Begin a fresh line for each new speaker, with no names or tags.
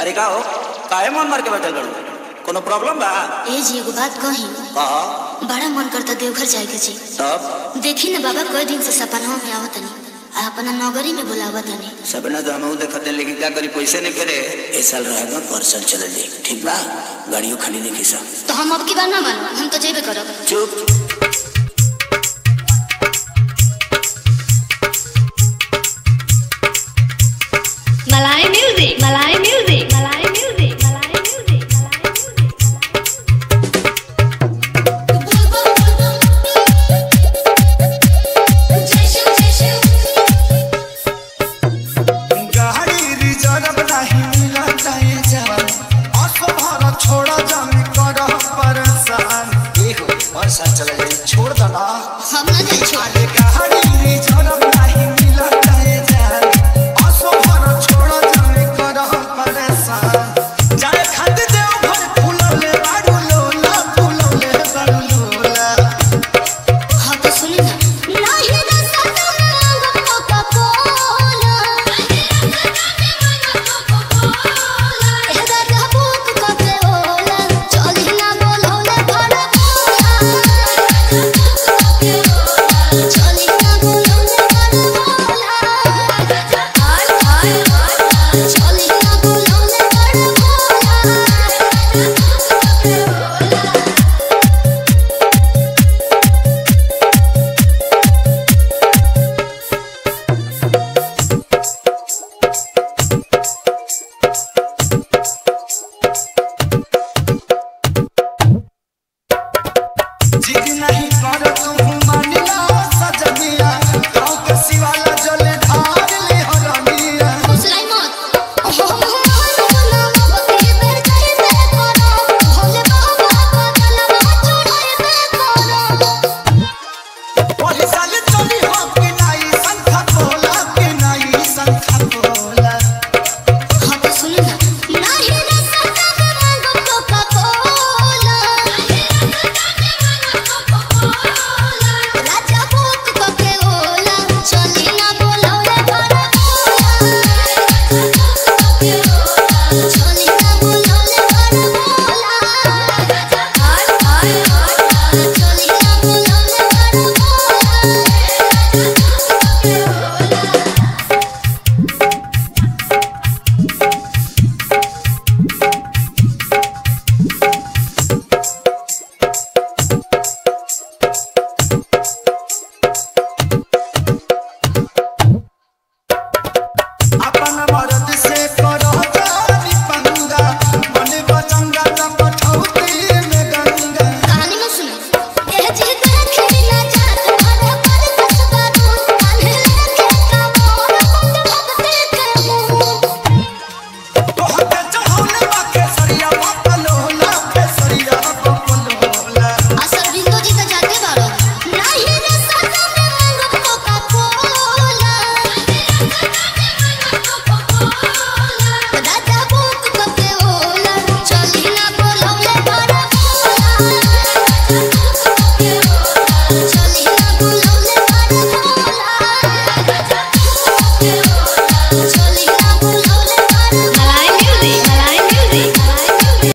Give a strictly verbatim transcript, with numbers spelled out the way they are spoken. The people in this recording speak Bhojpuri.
अरे का हो काहे मन मार के बैठल बड़ू कोनो प्रॉब्लम बा?
ए जी एगो बात कही।
कहा।
बड़ा मन करता देवघर जाए के जी।
तब
देखी ना बाबा कई दिन से सपना में आवत नहीं आ अपना नगरी में बुलावत नहीं।
सपना तो हम देखते लेकिन क्या करी पैसे नहीं करे। ए साल रहेगा परसों चल दे ठीक बा गाड़ियों खाली देखी सब
तो हम अब की बार ना मानो हम तो जेबे करब।
चुप